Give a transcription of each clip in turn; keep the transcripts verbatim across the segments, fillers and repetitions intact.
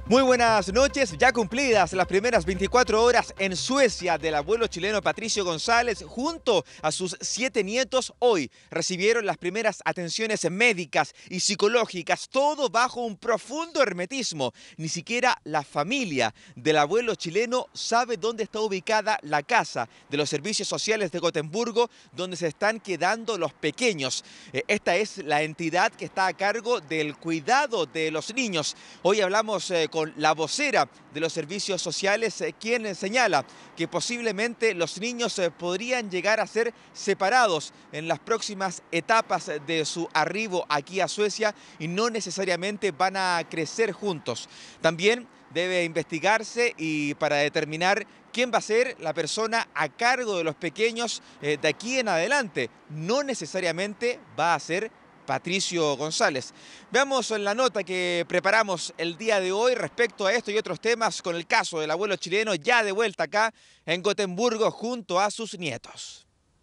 Muy buenas noches, ya cumplidas las primeras veinticuatro horas en Suecia del abuelo chileno Patricio González junto a sus siete nietos. Hoy recibieron las primeras atenciones médicas y psicológicas, todo bajo un profundo hermetismo. Ni siquiera la familia del abuelo chileno sabe dónde está ubicada la casa de los servicios sociales de Gotemburgo, donde se están quedando los pequeños. Esta es la entidad que está a cargo del cuidado de los niños. Hoy hablamos eh, con con la vocera de los servicios sociales, eh, quien señala que posiblemente los niños eh, podrían llegar a ser separados en las próximas etapas de su arribo aquí a Suecia y no necesariamente van a crecer juntos. También debe investigarse y para determinar quién va a ser la persona a cargo de los pequeños eh, de aquí en adelante. No necesariamente va a ser Patricio González. Veamos en la nota que preparamos el día de hoy respecto a esto y otros temas con el caso del abuelo chileno ya de vuelta acá en Gotemburgo junto a sus nietos.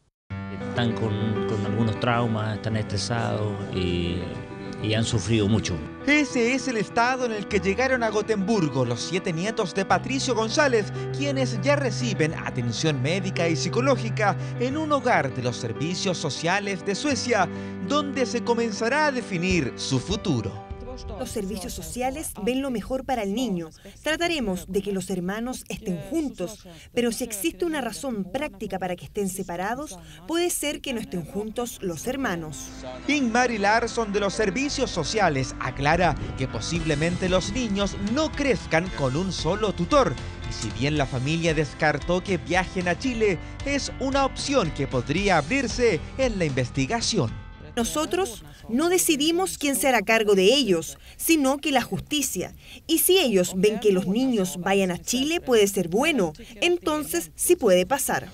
Están con, con algunos traumas, están estresados y, y han sufrido mucho. Ese es el estado en el que llegaron a Gotemburgo los siete nietos de Patricio González, quienes ya reciben atención médica y psicológica en un hogar de los servicios sociales de Suecia, donde se comenzará a definir su futuro. Los servicios sociales ven lo mejor para el niño. Trataremos de que los hermanos estén juntos, pero si existe una razón práctica para que estén separados, puede ser que no estén juntos los hermanos. Ingmar Larsson de los servicios sociales aclara que posiblemente los niños no crezcan con un solo tutor. Y si bien la familia descartó que viajen a Chile, es una opción que podría abrirse en la investigación. Nosotros no decidimos quién se hará cargo de ellos, sino que la justicia. Y si ellos ven que los niños vayan a Chile, puede ser bueno. Entonces sí puede pasar.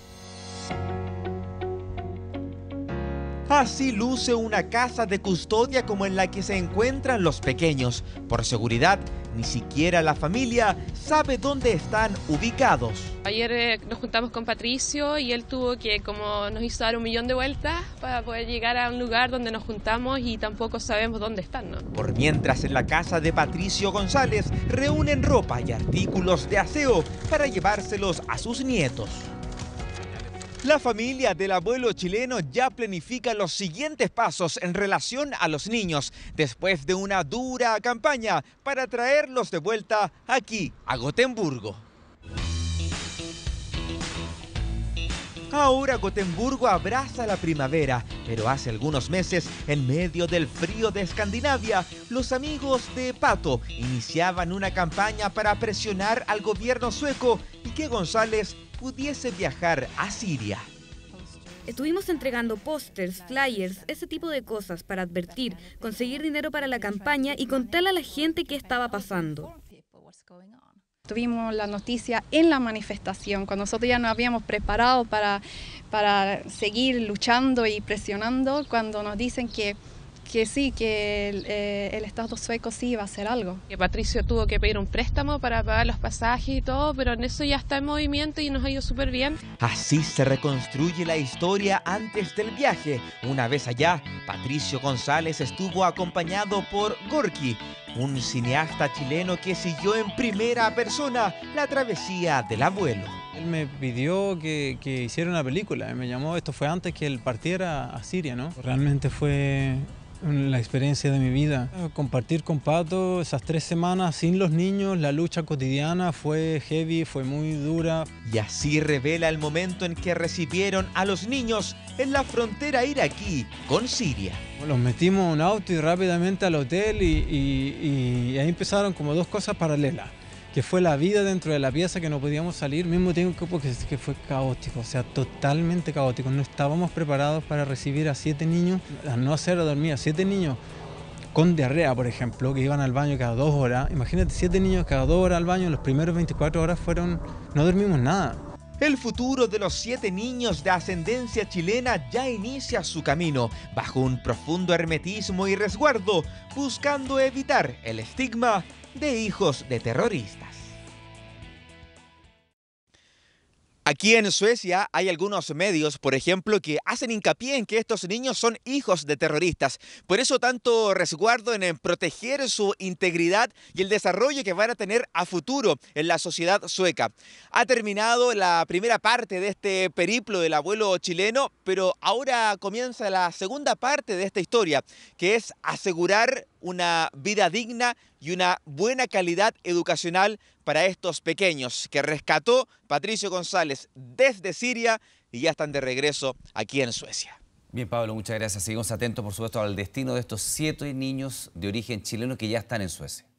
Así luce una casa de custodia como en la que se encuentran los pequeños. Por seguridad, ni siquiera la familia sabe dónde están ubicados. Ayer eh, nos juntamos con Patricio y él tuvo que, como nos hizo dar un millón de vueltas para poder llegar a un lugar donde nos juntamos y tampoco sabemos dónde están, ¿no? Por mientras, en la casa de Patricio González reúnen ropa y artículos de aseo para llevárselos a sus nietos. La familia del abuelo chileno ya planifica los siguientes pasos en relación a los niños después de una dura campaña para traerlos de vuelta aquí a Gotemburgo. Ahora Gotemburgo abraza la primavera, pero hace algunos meses, en medio del frío de Escandinavia, los amigos de Pato iniciaban una campaña para presionar al gobierno sueco y que González pudiese viajar a Siria. Estuvimos entregando pósters, flyers, ese tipo de cosas para advertir, conseguir dinero para la campaña y contarle a la gente qué estaba pasando. Tuvimos la noticia en la manifestación, cuando nosotros ya nos habíamos preparado para, para seguir luchando y presionando, cuando nos dicen que que sí, que el, eh, el Estado sueco sí iba a hacer algo. Que Patricio tuvo que pedir un préstamo para pagar los pasajes y todo, pero en eso ya está en movimiento y nos ha ido súper bien. Así se reconstruye la historia antes del viaje. Una vez allá, Patricio González estuvo acompañado por Gorky, un cineasta chileno que siguió en primera persona la travesía del abuelo. Él me pidió que, que hiciera una película, me llamó, esto fue antes que él partiera a Siria, ¿no? Realmente fue la experiencia de mi vida. Compartir con Pato esas tres semanas sin los niños, la lucha cotidiana fue heavy, fue muy dura. Y así revela el momento en que recibieron a los niños en la frontera iraquí con Siria. Los metimos en un auto y rápidamente al hotel y, y, y ahí empezaron como dos cosas paralelas, que fue la vida dentro de la pieza, que no podíamos salir, mismo tiempo que, que fue caótico, o sea, totalmente caótico. No estábamos preparados para recibir a siete niños, a no hacer a dormir a siete niños con diarrea, por ejemplo, que iban al baño cada dos horas. Imagínate, siete niños cada dos horas al baño, los primeros veinticuatro horas fueron, no dormimos nada. El futuro de los siete niños de ascendencia chilena ya inicia su camino, bajo un profundo hermetismo y resguardo, buscando evitar el estigma de hijos de terroristas. Aquí en Suecia hay algunos medios, por ejemplo, que hacen hincapié en que estos niños son hijos de terroristas. Por eso tanto resguardo en proteger su integridad y el desarrollo que van a tener a futuro en la sociedad sueca. Ha terminado la primera parte de este periplo del abuelo chileno, pero ahora comienza la segunda parte de esta historia, que es asegurar una vida digna y una buena calidad educacional para estos pequeños que rescató Patricio González desde Siria y ya están de regreso aquí en Suecia. Bien, Pablo, muchas gracias. Seguimos atentos, por supuesto, al destino de estos siete niños de origen chileno que ya están en Suecia.